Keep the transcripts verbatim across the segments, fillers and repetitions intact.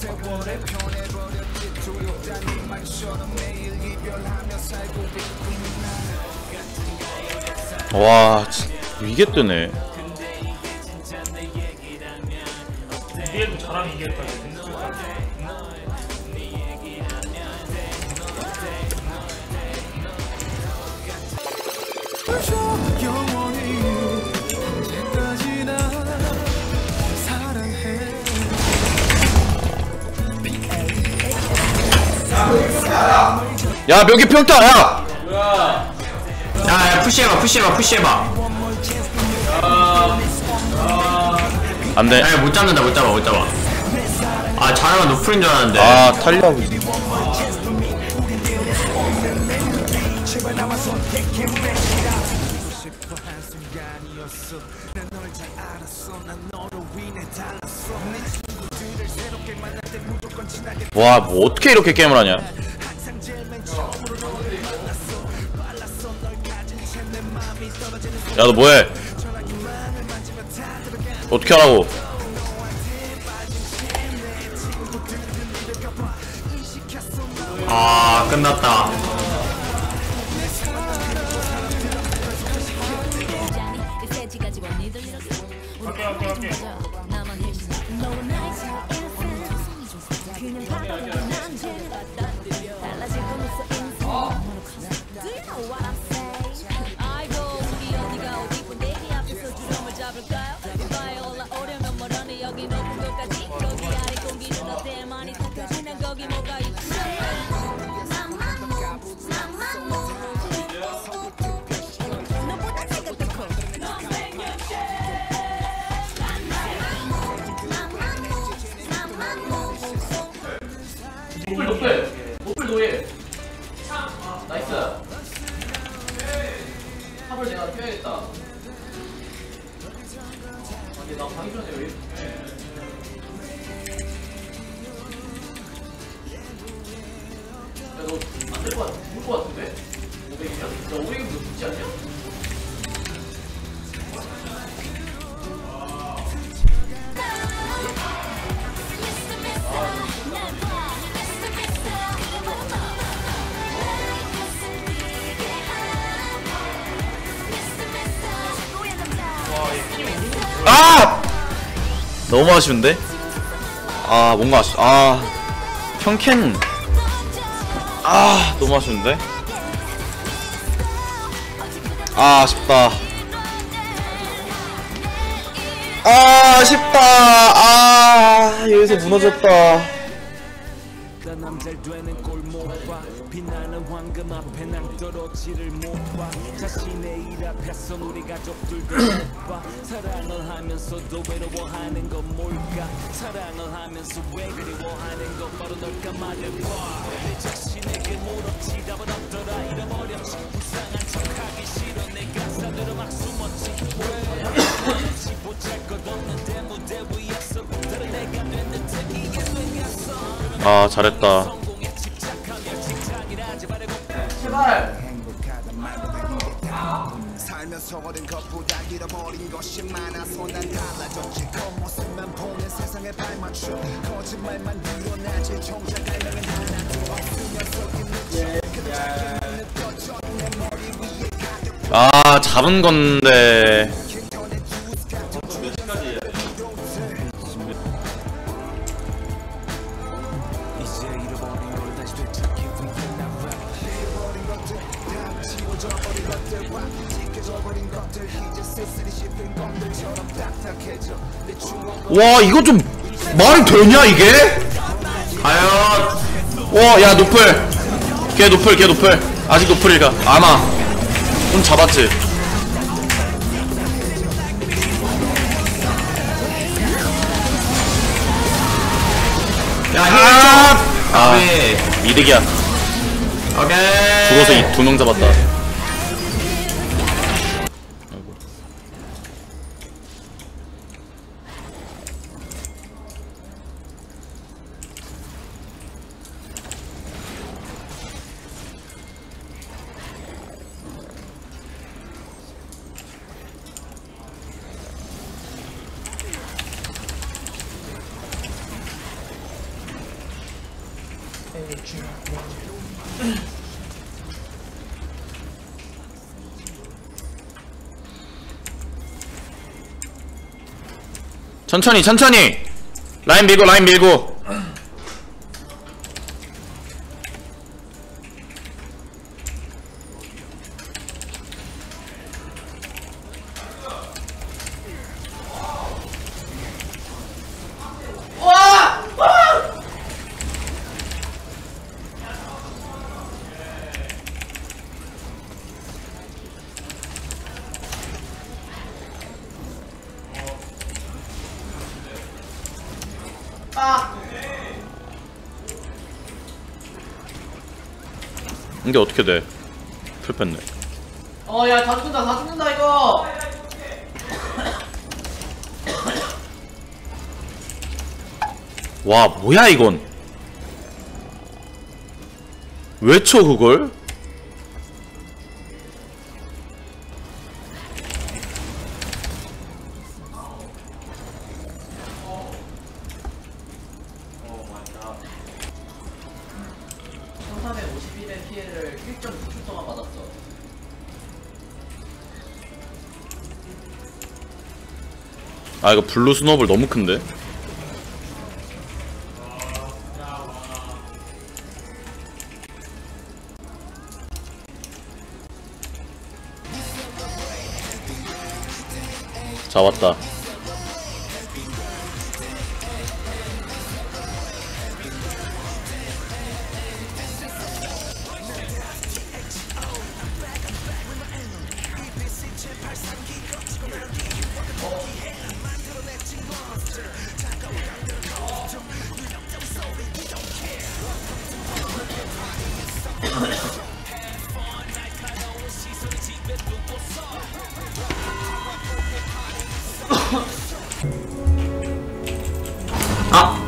와, 이게 뜨네. 위에도 잘하면 이겼다. 야, 묘기 평타, 야! 야, 야, 푸시해봐, 푸시해봐, 푸시해봐. 안 돼. 야, 못 잡는다, 못 잡아, 못 잡아. 아, 잘하면 노플인 줄 알았는데. 아, 탈려하고 있어. 와, 뭐 어떻게 이렇게 게임을 하냐? 야, 너 뭐해? 어떻게 하라고? 아, 끝났다. 오케이 오케이 오케이. 노플 노플 노플 노예. 나이스. 탑을 내가 펴야겠다. 근데 나 방이 전에 왜? 야, 너 안 될 것 같아. 죽을 것 같은데? 오백이냐? 야, 오백이면 너 죽지 않냐? 아! 너무 아쉬운데? 아, 뭔가 아쉬, 아. 평캔. 아, 너무 아쉬운데? 아, 아쉽다. 아, 아쉽다. 아, 여기서 무너졌다. 빛나는 황금 앞에 난 떨어지를 못 봐. 자신의 일 앞에서 우리 가족들도 못 봐. 사랑을 하면서도 외로워하는 건 뭘까? 사랑을 하면서 왜 그리워하는 건 바로 널까 말해봐. 내 자신에게 물었지 답은 없더라. 잃어버렸지. 불쌍한 척하기 싫어. 내 가사대로 막 숨었지. 왜 보잘것 없는데 무대 위에서 다른 내가 됐는데 이게 되겠어. 아, 잘했다. 살면서 얻은 것보다 잃어버린 것이 많아서 난 달라졌지. 겉모습만 보는 세상에 발맞춰 거짓말만 드러나지. 정작 갈망은 하나도 없으면서 끝냈지. 그저 작게 느껴져 내 머리 위에 가득. 아, 잡은 건데. 와, 이거 좀 말이 되냐 이게? 과연. 와, 야, 노플. 걔 노플, 걔 노플. 아직 노플일까? 아마 좀 잡았지. 야, 아, 아, 힐. 이득이야. 오케이. 죽어서 두 명 잡았다. 천천히 천천히 라인 밀고 라인 밀고. 이게 어떻게 돼? 풀뺐네. 어, 야, 다 죽는다, 다 죽는다, 이거! 와, 뭐야, 이건? 왜 쳐, 그걸? 천삼백오십일의 피해를 일 점 구 초 동안 받았어. 아, 이거 블루 스노블 너무 큰데? 잡았다. 아!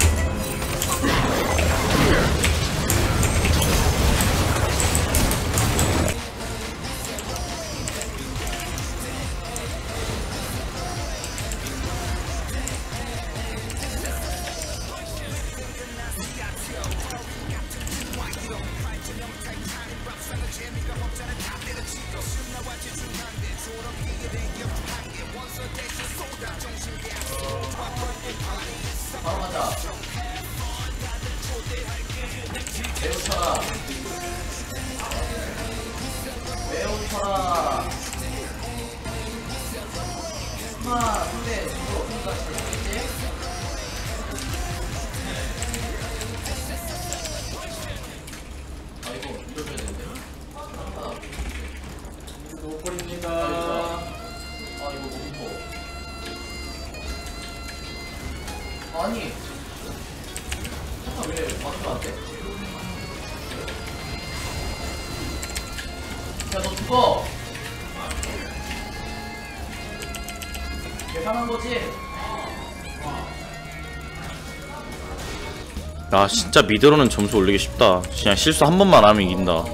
바로 가자. 매우 쳐라. 매우 쳐라. 하나, 근데 이거 어딘가 재밌겠지? 아, 이거 밀어줘야 되는데. 아, 못 버립니다. 아, 이거 너무 커. 아니, 잠깐 왜 맞으면 안 돼? 야, 너 죽어! 계산한 거지? 아, 진짜 미드로는 점수 올리기 쉽다. 그냥 실수 한 번만 하면 이긴다.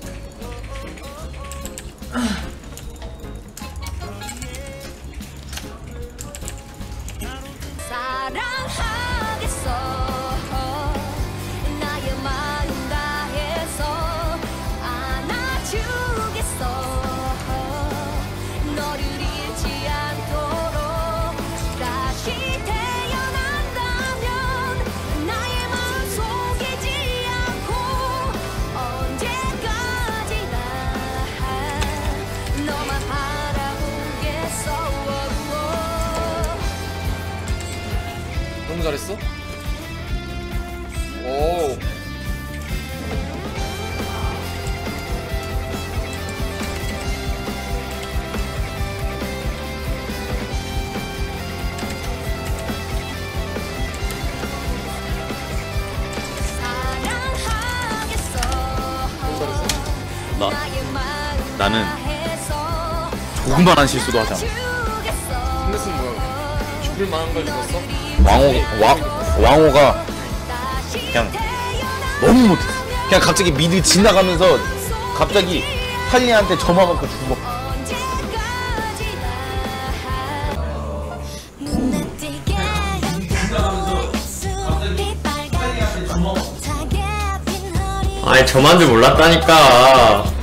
너무 잘했어? 오. 나, 나는 조그만한 실수도 하지 않아. 스매스는 뭐야? 죽을 만한 걸 죽었어? 왕호, 와, 왕호가 그냥 너무 못했어. 그냥 갑자기 미드 지나가면서 갑자기 탈리한테 점화받고 죽어. 지나가면서 갑자기 빨리한테 주먹 아니 저만 줄 몰랐다니까.